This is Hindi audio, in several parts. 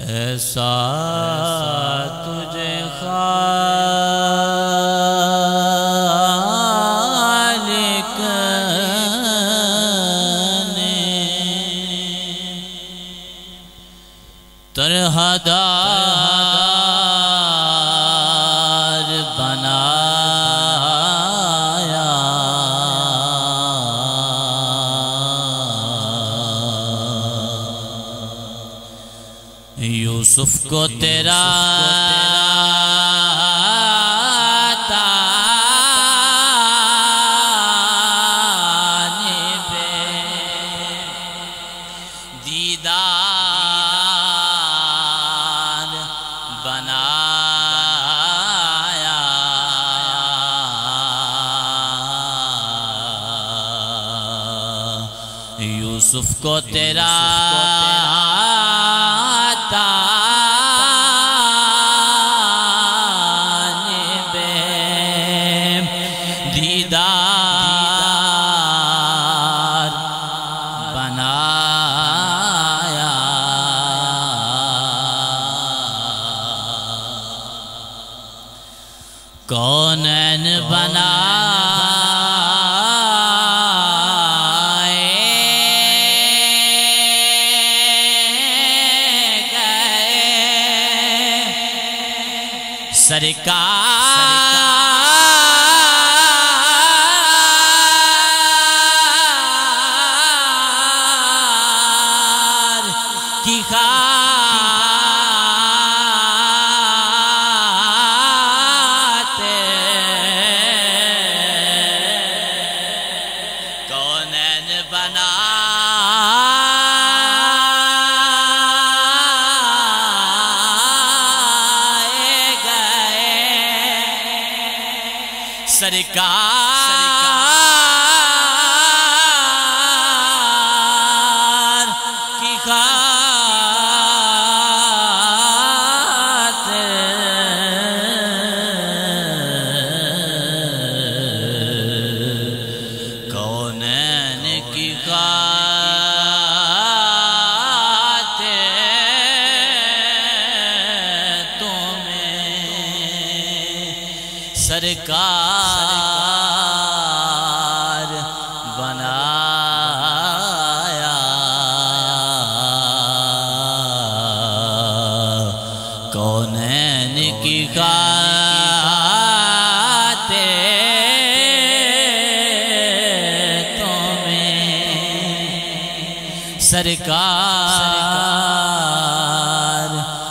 ऐसा तुझे खालिक ने तरहदार बनाया। यूसुफ को तेरा दीदार बनाया। यूसुफ को तेरा दीदार बनाया। कौनैन बनाए गए सरकार की खातिर कौनैन बनाए गए सरकार की खातिर कौनैन की खातिर तुम्हें सरकार बनाया। कौनैन की खातिर तुम्हें सरकार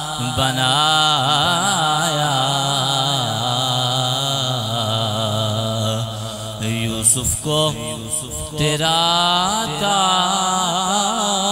बनाया। यूसुफ को तेरा